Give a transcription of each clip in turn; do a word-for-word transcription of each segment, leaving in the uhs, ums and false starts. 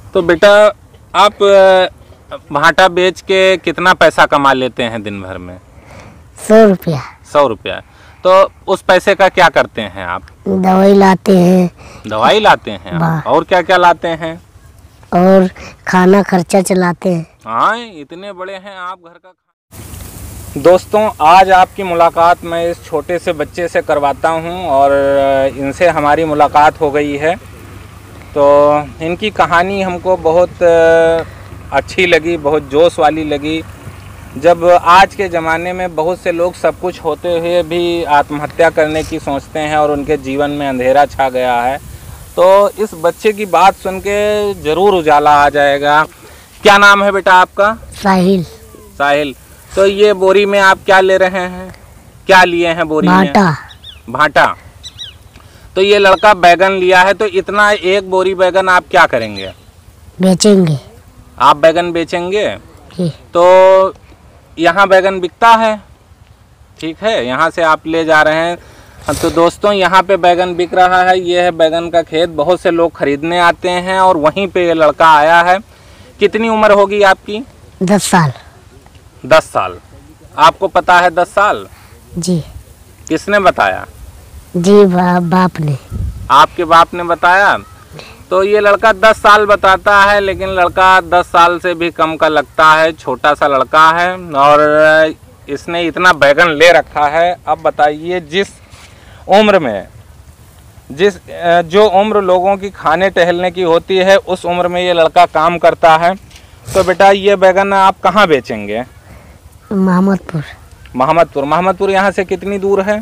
तो बेटा आप भाटा बेच के कितना पैसा कमा लेते हैं दिन भर में? सौ रुपया। सौ रुपया। तो उस पैसे का क्या करते हैं आप? दवाई लाते हैं। दवाई लाते हैं आप? और क्या क्या लाते हैं? और खाना खर्चा चलाते हैं। हाँ, इतने बड़े हैं आप घर का। दोस्तों, आज आपकी मुलाकात मैं इस छोटे से बच्चे से करवाता हूँ और इनसे हमारी मुलाकात हो गई है। तो इनकी कहानी हमको बहुत अच्छी लगी, बहुत जोश वाली लगी। जब आज के ज़माने में बहुत से लोग सब कुछ होते हुए भी आत्महत्या करने की सोचते हैं और उनके जीवन में अंधेरा छा गया है, तो इस बच्चे की बात सुन के ज़रूर उजाला आ जाएगा। क्या नाम है बेटा आपका? साहिल। साहिल। तो ये बोरी में आप क्या ले रहे हैं? क्या लिए हैं बोरी में? भाटा। भाटा। तो ये लड़का बैगन लिया है, तो इतना एक बोरी बैगन आप क्या करेंगे? बेचेंगे। आप बैगन बेचेंगे? जी। तो यहाँ बैगन बिकता है, ठीक है, यहाँ से आप ले जा रहे हैं। तो दोस्तों, यहाँ पे बैगन बिक रहा है। ये है बैगन का खेत, बहुत से लोग खरीदने आते हैं और वहीं पे ये लड़का आया है। कितनी उम्र होगी आपकी? दस साल। दस साल। आपको पता है दस साल? जी। किसने बताया? जी बा, बाप ने। आपके बाप ने बताया? तो ये लड़का दस साल बताता है, लेकिन लड़का दस साल से भी कम का लगता है, छोटा सा लड़का है और इसने इतना बैगन ले रखा है। अब बताइए, जिस उम्र में जिस जो उम्र लोगों की खाने टहलने की होती है, उस उम्र में ये लड़का काम करता है। तो बेटा, ये बैगन आप कहाँ बेचेंगे? मोहम्मदपुर। मोहम्मदपुर। मोहम्मदपुर यहाँ से कितनी दूर है?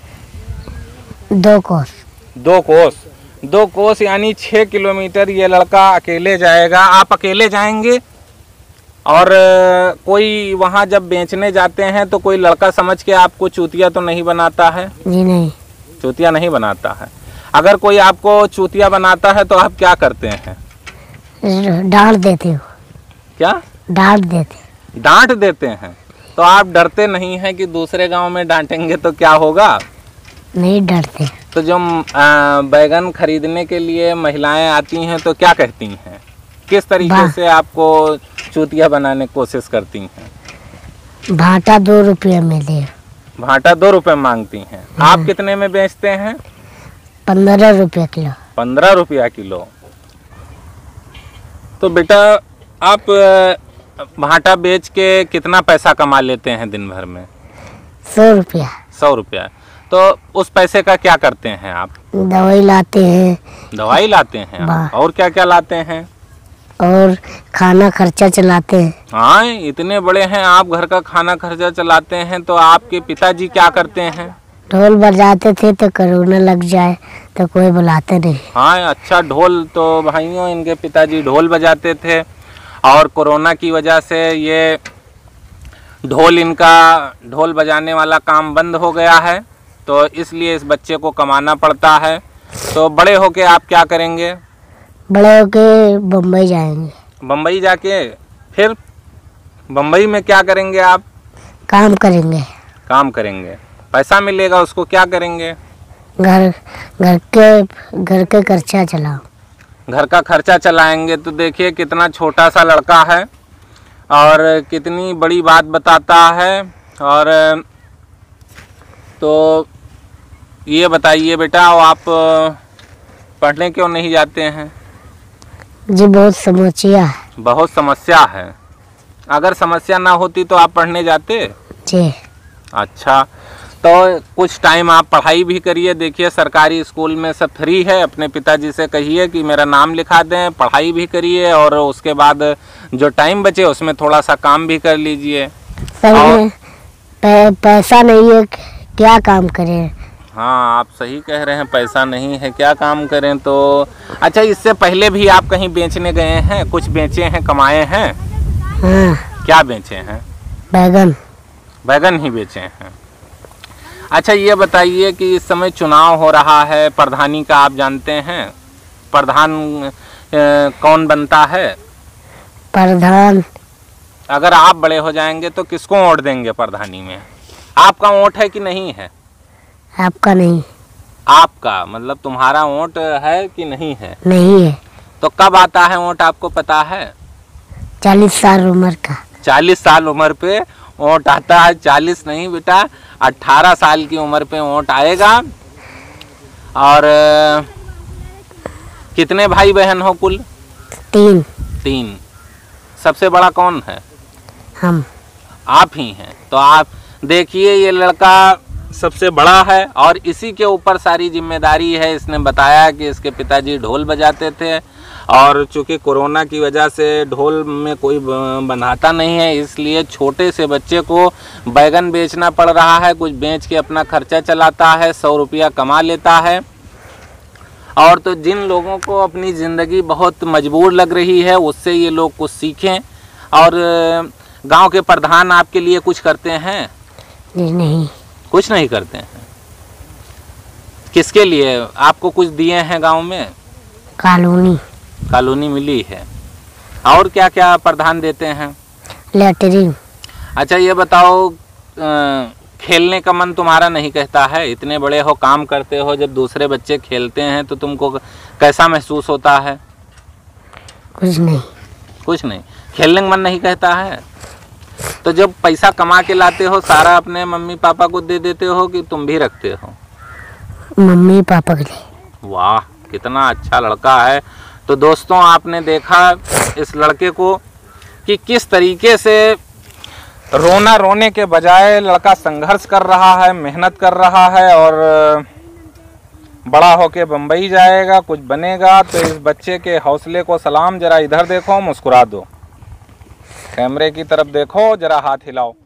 दो कोस। दो कोस। दो कोस यानी छः किलोमीटर ये लड़का अकेले जाएगा। आप अकेले जाएंगे? और कोई वहाँ जब बेचने जाते हैं तो कोई लड़का समझ के आपको चूतिया तो नहीं बनाता है? जी नहीं, चूतिया नहीं बनाता है। अगर कोई आपको चूतिया बनाता है तो आप क्या करते हैं? डांट देते हो। क्या? डांट देते। डांट देते हैं। तो आप डरते नहीं हैं कि दूसरे गांव में डांटेंगे तो क्या होगा? नहीं डरते। तो जो बैगन खरीदने के लिए महिलाएं आती हैं तो क्या कहती हैं? किस तरीके से आपको चूतिया बनाने की कोशिश करती हैं? भाटा दो रुपये में दे। भाटा दो रुपये मांगती हैं। आप कितने में बेचते हैं? पंद्रह रुपये किलो। पंद्रह रुपया किलो। तो बेटा, आप भाटा बेच के कितना पैसा कमा लेते हैं दिन भर में? सौ रुपया। सौ रुपया। तो उस पैसे का क्या करते हैं आप? दवाई लाते हैं। दवाई लाते हैं आप? और क्या क्या लाते हैं? और खाना खर्चा चलाते हैं। हाँ, इतने बड़े हैं आप, घर का खाना खर्चा चलाते हैं। तो आपके पिताजी क्या करते हैं? ढोल बजाते थे, तो कोरोना लग जाए तो कोई बुलाते नहीं। हाँ, अच्छा ढोल। तो भाइयों, इनके पिताजी ढोल बजाते थे और कोरोना की वजह से ये ढोल इनका ढोल बजाने वाला काम बंद हो गया है, तो इसलिए इस बच्चे को कमाना पड़ता है। तो बड़े होके आप क्या करेंगे? बड़े होके बम्बई जाएंगे। बम्बई जाके फिर बम्बई में क्या करेंगे आप? काम करेंगे। काम करेंगे। पैसा मिलेगा, उसको क्या करेंगे? घर घर के घर के खर्चा चलाओ। घर का खर्चा चलाएंगे। तो देखिए, कितना छोटा सा लड़का है और कितनी बड़ी बात बताता है। और तो ये बताइए बेटा, आप पढ़ने क्यों नहीं जाते हैं? जी बहुत समस्या है। बहुत समस्या है। अगर समस्या ना होती तो आप पढ़ने जाते? जी। अच्छा, तो कुछ टाइम आप पढ़ाई भी करिए। देखिए, सरकारी स्कूल में सब फ्री है। अपने पिताजी से कहिए कि मेरा नाम लिखा दें, पढ़ाई भी करिए और उसके बाद जो टाइम बचे उसमें थोड़ा सा काम भी कर लीजिए। सर, पै, पैसा नहीं है, क्या काम करें? हाँ, आप सही कह रहे हैं, पैसा नहीं है, क्या काम करें। तो अच्छा, इससे पहले भी आप कहीं बेचने गए हैं? कुछ बेचे हैं, कमाए हैं? हाँ। क्या बेचे हैं? बैगन। बैगन ही बेचे हैं। अच्छा, ये बताइए कि इस समय चुनाव हो रहा है, प्रधानी का आप जानते हैं? प्रधान ए, कौन बनता है? प्रधान। अगर आप बड़े हो जाएंगे तो किसको वोट देंगे प्रधानी में? आपका वोट है कि नहीं है? आपका नहीं। आपका मतलब तुम्हारा वोट है कि नहीं है? नहीं है। तो तो कब आता है वोट आपको पता है? चालीस साल उम्र का। चालीस साल उम्र पे वोट आता है। चालीस नहीं बेटा, अट्ठारह साल की उम्र पे वोट आएगा। और कितने भाई बहन हो कुल? तीन। तीन। सबसे बड़ा कौन है? हम। आप ही हैं। तो आप देखिए, ये लड़का सबसे बड़ा है और इसी के ऊपर सारी जिम्मेदारी है। इसने बताया कि इसके पिताजी ढोल बजाते थे और चूंकि कोरोना की वजह से ढोल में कोई बनाता नहीं है, इसलिए छोटे से बच्चे को बैगन बेचना पड़ रहा है। कुछ बेच के अपना खर्चा चलाता है, सौ रुपया कमा लेता है। और तो जिन लोगों को अपनी ज़िंदगी बहुत मजबूर लग रही है, उससे ये लोग कुछ सीखें। और गांव के प्रधान आपके लिए कुछ करते हैं? नहीं, कुछ नहीं करते हैं। किसके लिए आपको कुछ दिए हैं गांव में? कॉलोनी। कॉलोनी मिली है। और क्या क्या प्रधान देते हैं? लेटरिन। अच्छा ये बताओ, खेलने का मन तुम्हारा नहीं कहता है? इतने बड़े हो, काम करते हो, जब दूसरे बच्चे खेलते हैं तो तुमको कैसा महसूस होता है? कुछ नहीं। कुछ नहीं, खेलने का मन नहीं कहता है? तो जब पैसा कमा के लाते हो, सारा अपने मम्मी पापा को दे देते हो कि तुम भी रखते हो? मम्मी पापा के लिए। वाह, कितना अच्छा लड़का है। तो दोस्तों, आपने देखा इस लड़के को कि किस तरीके से रोना रोने के बजाय लड़का संघर्ष कर रहा है, मेहनत कर रहा है और बड़ा होके बम्बई जाएगा, कुछ बनेगा। तो इस बच्चे के हौसले को सलाम। जरा इधर देखो, मुस्कुरा दो, कैमरे की तरफ देखो, जरा हाथ हिलाओ।